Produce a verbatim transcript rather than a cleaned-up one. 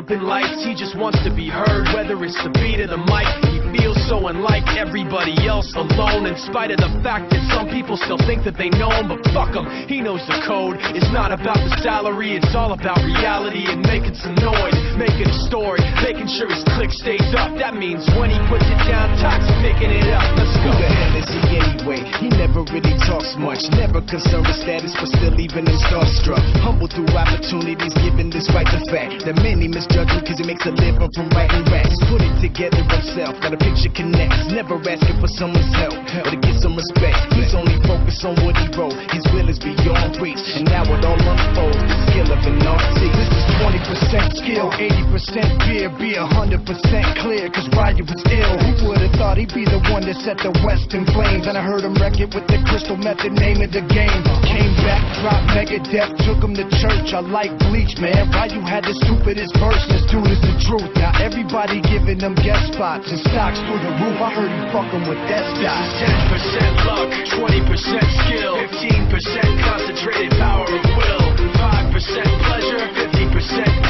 jumping lights. He just wants to be heard, whether it's the beat of the mic. He feels so unlike everybody else, alone, in spite of the fact that some people still think that they know him. But fuck him, he knows the code. It's not about the salary, it's all about reality and making some noise, making a story, making sure his click stays up. That means when he puts it down, Tox picking it up. Let's go. Who the hell is he anyway? He never really talks much, never concerned with status, but still even him starstruck. Humble through opportunities, given despite the fact that many misjudge him cause he makes a living from writing raps. Put it together himself, got a picture connects, never asking for someone's help, but to get some respect. He's only focused on what he wrote, his will is beyond reach, and now it all unfolds, the skill of an artist. This is twenty percent skill, eighty percent beer, be one hundred percent clear, cause Ryu was ill. Who would've thought he'd be the one that set the West in flames? And I heard him wreck it with the crystal method, name of the game. Came back, dropped Megadeth, took him to church. I like Bleach, man. Ryu had the stupidest verse, this dude is the truth. Now everybody giving them guest spots and stocks through the roof. I heard he fucking with that stock. ten percent luck, twenty percent skill, fifteen percent concentrated power of will, five percent pleasure, fifty percent